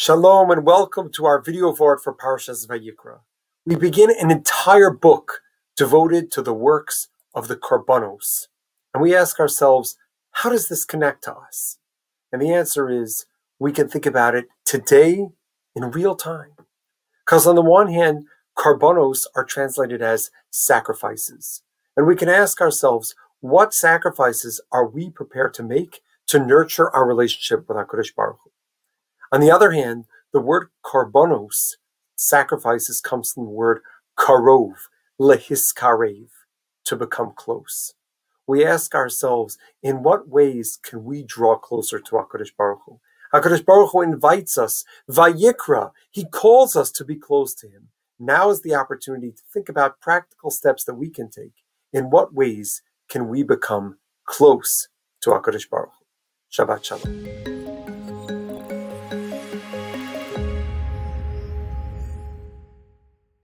Shalom and welcome to our video vort for Parshas Vayikra. We begin an entire book devoted to the works of the Korbanos. And we ask ourselves, how does this connect to us? And the answer is, we can think about it today in real time. Because on the one hand, Korbanos are translated as sacrifices. And we can ask ourselves, what sacrifices are we prepared to make to nurture our relationship with HaKadosh Baruch Hu? On the other hand, the word korbanos, sacrifices, comes from the word karov, lehiskarev, to become close. We ask ourselves, in what ways can we draw closer to HaKadosh Baruch Hu? HaKadosh Baruch Hu invites us, Vayikra, he calls us to be close to him. Now is the opportunity to think about practical steps that we can take. In what ways can we become close to HaKadosh Baruch Hu? Shabbat Shalom.